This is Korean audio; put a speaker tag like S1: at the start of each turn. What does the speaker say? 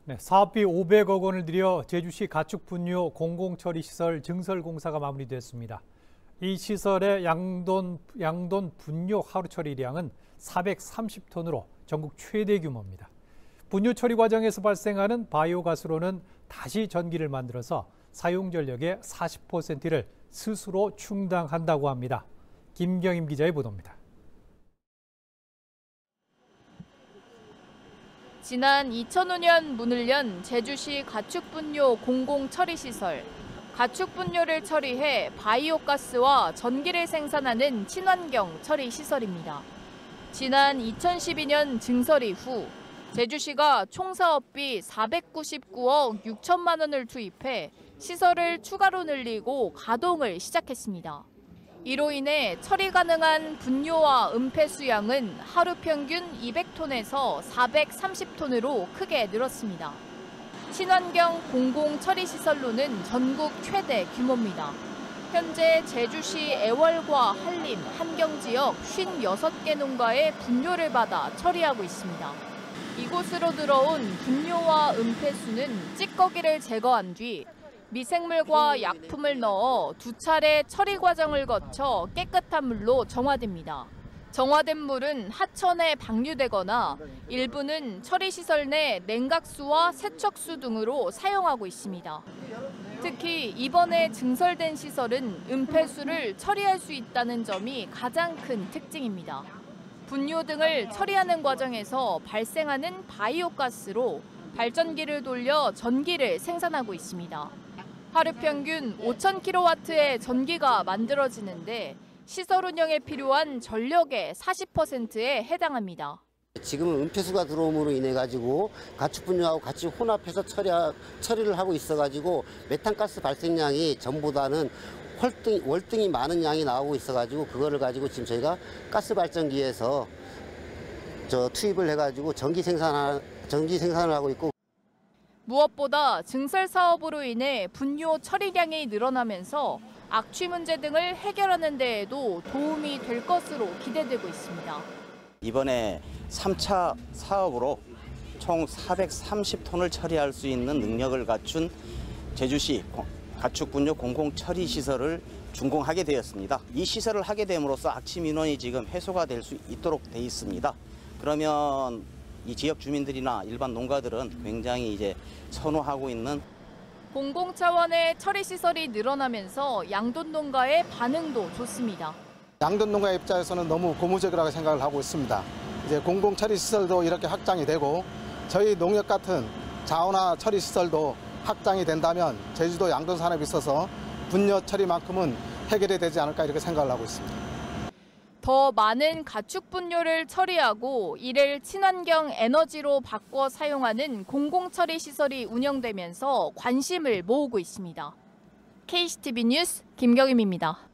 S1: 네, 사업비 500억 원을 들여 제주시 가축분뇨 공공처리시설 증설공사가 마무리됐습니다. 이 시설의 양돈 분뇨 하루 처리량은 430톤으로 전국 최대 규모입니다. 분뇨 처리 과정에서 발생하는 바이오가스로는 다시 전기를 만들어서 사용 전력의 40%를 스스로 충당한다고 합니다. 김경임 기자의 보도입니다.
S2: 지난 2005년 문을 연 제주시 가축분뇨 공공처리시설. 가축분뇨를 처리해 바이오가스와 전기를 생산하는 친환경 처리시설입니다. 지난 2012년 증설 이후 제주시가 총 사업비 499억 6천만 원을 투입해 시설을 추가로 늘리고 가동을 시작했습니다. 이로 인해 처리 가능한 분뇨와 은폐 수량은 하루 평균 200톤에서 430톤으로 크게 늘었습니다. 친환경 공공처리시설로는 전국 최대 규모입니다. 현재 제주시 애월과 한림, 한경지역 56개 농가의 분뇨를 받아 처리하고 있습니다. 이곳으로 들어온 분뇨와 은폐수는 찌꺼기를 제거한 뒤 미생물과 약품을 넣어 2차례 처리 과정을 거쳐 깨끗한 물로 정화됩니다. 정화된 물은 하천에 방류되거나 일부는 처리시설 내 냉각수와 세척수 등으로 사용하고 있습니다. 특히 이번에 증설된 시설은 은폐수를 처리할 수 있다는 점이 가장 큰 특징입니다. 분뇨 등을 처리하는 과정에서 발생하는 바이오가스로 발전기를 돌려 전기를 생산하고 있습니다. 하루 평균 5,000kW의 전기가 만들어지는데 시설 운영에 필요한 전력의 40%에 해당합니다.
S3: 지금은 은폐수가 들어옴으로 인해 가지고 가축분뇨하고 같이 혼합해서 처리를 하고 있어 가지고 메탄가스 발생량이 전보다는 월등히 많은 양이 나오고 있어 가지고 그거를 가지고 지금 저희가 가스 발전기에서 투입을 해 가지고 전기 생산을 하고 있고.
S2: 무엇보다 증설 사업으로 인해 분뇨 처리량이 늘어나면서 악취 문제 등을 해결하는 데에도 도움이 될 것으로 기대되고 있습니다.
S4: 이번에 3차 사업으로 총 430톤을 처리할 수 있는 능력을 갖춘 제주시 가축분뇨 공공처리시설을 준공하게 되었습니다. 이 시설을 하게 됨으로써 악취 민원이 지금 해소가 될 수 있도록 돼 있습니다. 그러면 이 지역 주민들이나 일반 농가들은 굉장히 이제 선호하고 있는
S2: 공공 차원의 처리 시설이 늘어나면서 양돈 농가의 반응도 좋습니다.
S5: 양돈 농가 입장에서는 너무 고무적이라고 생각을 하고 있습니다. 이제 공공 처리 시설도 이렇게 확장이 되고 저희 농협 같은 자원화 처리 시설도 확장이 된다면 제주도 양돈 산업에 있어서 분뇨 처리만큼은 해결이 되지 않을까 이렇게 생각을 하고 있습니다.
S2: 더 많은 가축 분뇨를 처리하고 이를 친환경 에너지로 바꿔 사용하는 공공처리 시설이 운영되면서 관심을 모으고 있습니다. KCTV 뉴스 김경임입니다.